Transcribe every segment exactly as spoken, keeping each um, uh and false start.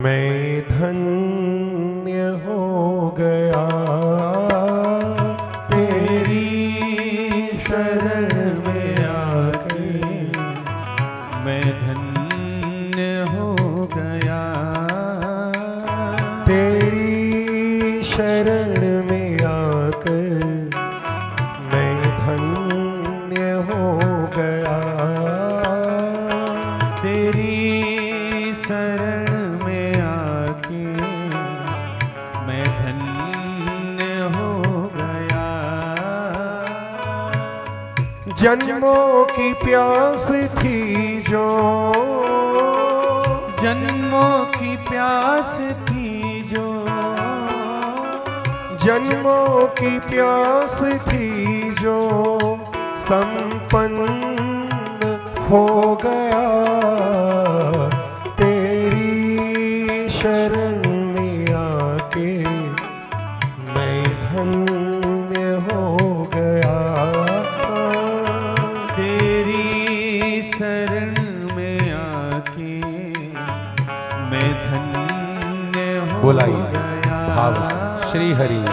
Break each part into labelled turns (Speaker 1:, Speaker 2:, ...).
Speaker 1: मैं धन्य हो गया तेरी शरण में आके,
Speaker 2: मैं धन्य हो गया
Speaker 1: तेरी शरण में आकर मैं धन्य हो गया,
Speaker 2: तेरी शरण में आके मैं धन्य हो गया।
Speaker 1: जन्मों की प्यास थी जो,
Speaker 2: जन्मों की प्यास थी जो,
Speaker 1: जन्मों की प्यास थी जो संपन्न हो गया, तेरी शरण में आके मैं धन्य हो गया,
Speaker 2: तेरी शरण में आके मैं धन्य हो
Speaker 1: बोलाइए
Speaker 2: गया।
Speaker 1: भाव से श्री हरि।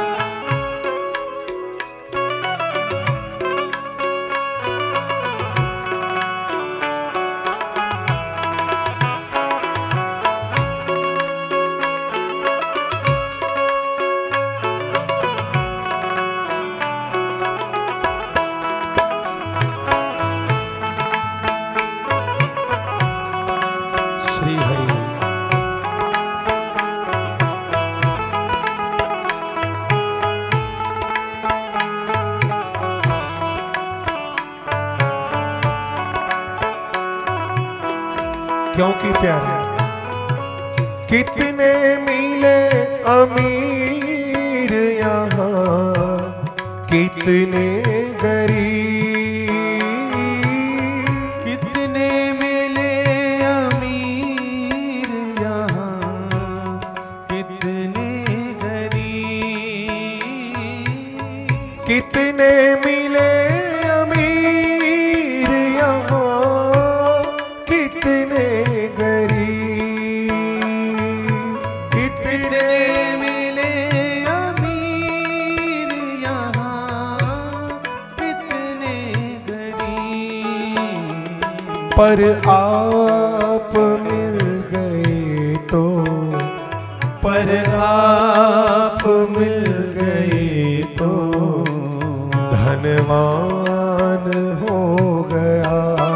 Speaker 1: श्री हरि। क्योंकि प्यारे कितने मिले अमीर यहाँ, कितने गरीब,
Speaker 2: कितने मिले अमीर यहाँ, कितने गरीब,
Speaker 1: कितने मिले अमीर यहाँ, कितने गरीब, कितने
Speaker 2: मिले अमीर यहाँ, कितने गरीब,
Speaker 1: पर आप मिल गए तो, पर आप मिल गए तो धनवान हो गया,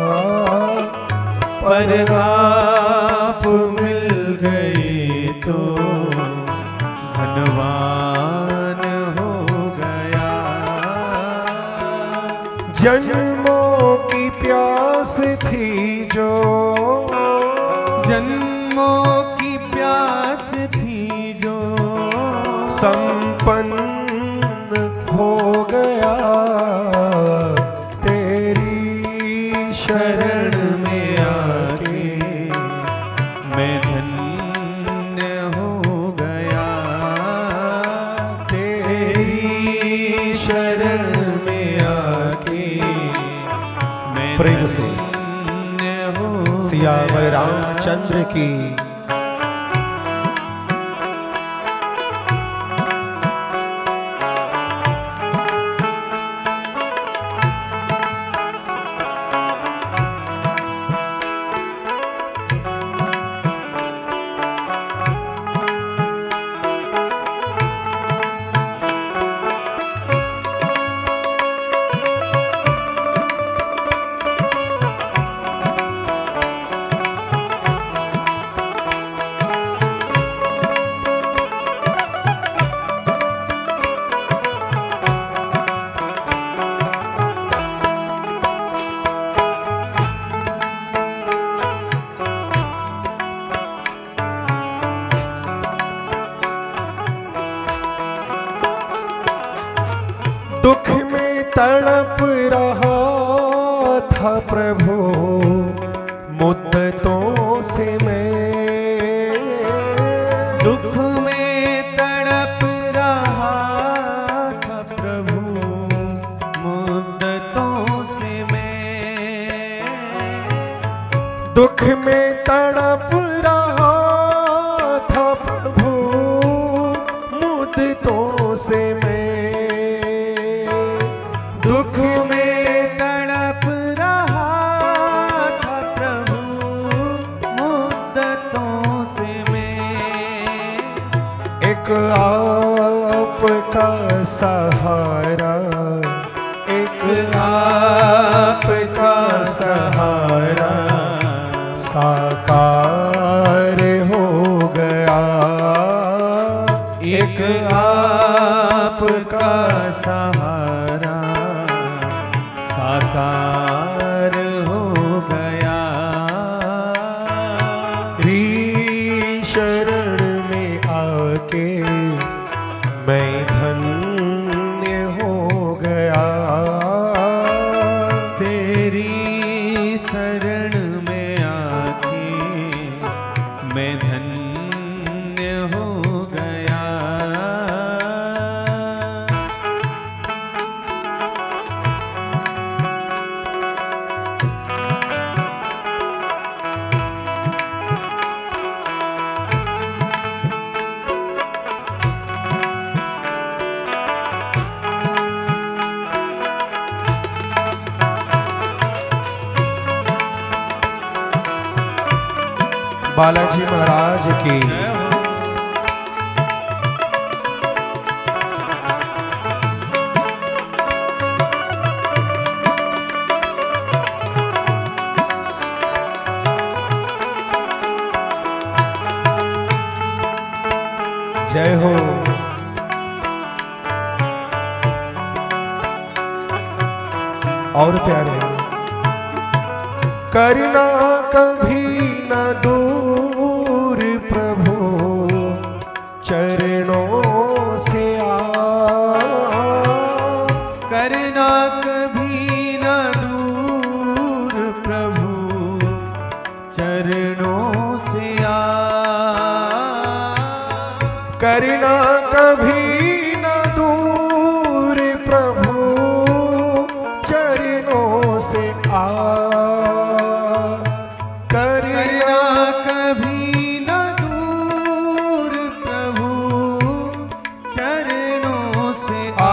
Speaker 1: पर आप मिल गए तो
Speaker 2: धनवान हो गया।
Speaker 1: जन्मों की प्यास थी जो,
Speaker 2: जन्मों की प्यास थी जो
Speaker 1: संपन्न हो गया, तेरी शरण में आके
Speaker 2: मैं धन्य हो गया,
Speaker 1: तेरी शरण में आके
Speaker 2: मैं
Speaker 1: प्रेम से
Speaker 2: धन्य हो
Speaker 1: सियावर रामचंद्र की। दुख में तड़प रहा था प्रभु मुद्दतों से मैं,
Speaker 2: दुख में तड़प रहा था प्रभु मुद्दतों से मैं,
Speaker 1: दुख में तड़प रहा एक आपका सहारा, एक आपका सहारा साकार हो गया।
Speaker 2: एक आपका सहारा साकार हो गया।
Speaker 1: री शरण में आके मैं धन्य हो गया।
Speaker 2: तेरी शरण में आके मैं धन्य हो गया।
Speaker 1: बालाजी महाराज की जय हो। और प्यारे करना कभी न दूर प्रभु चरणों से आ।
Speaker 2: करना कभी न दूर प्रभु चरणों से आ।
Speaker 1: करना कभी न दूर प्रभु चरणों से आ।
Speaker 2: करना कभी न दूर प्रभु चरणों से आ।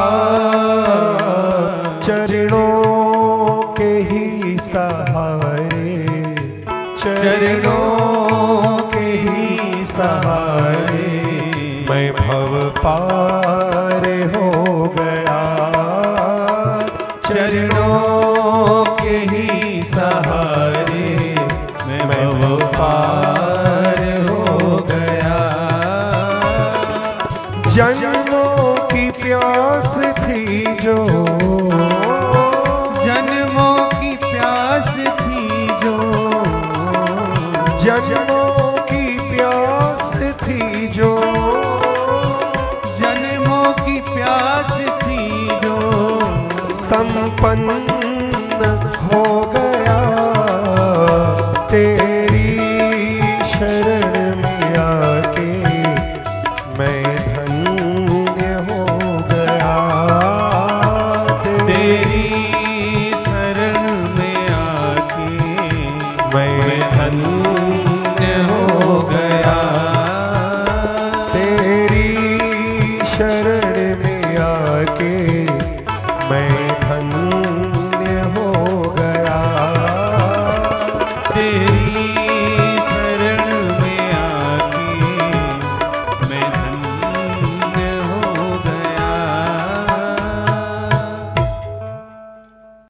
Speaker 1: चरणों के ही सहारे, चरणों के ही सहारे मैं भव पार हो